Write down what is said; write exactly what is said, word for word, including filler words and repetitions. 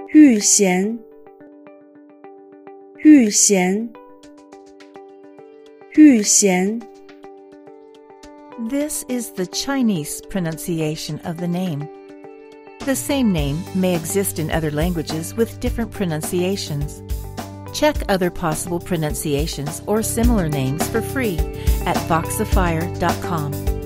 Yù-Xián, Yuxian, Yuxian. This is the Chinese pronunciation of the name. The same name may exist in other languages with different pronunciations. Check other possible pronunciations or similar names for free at voxifier dot com.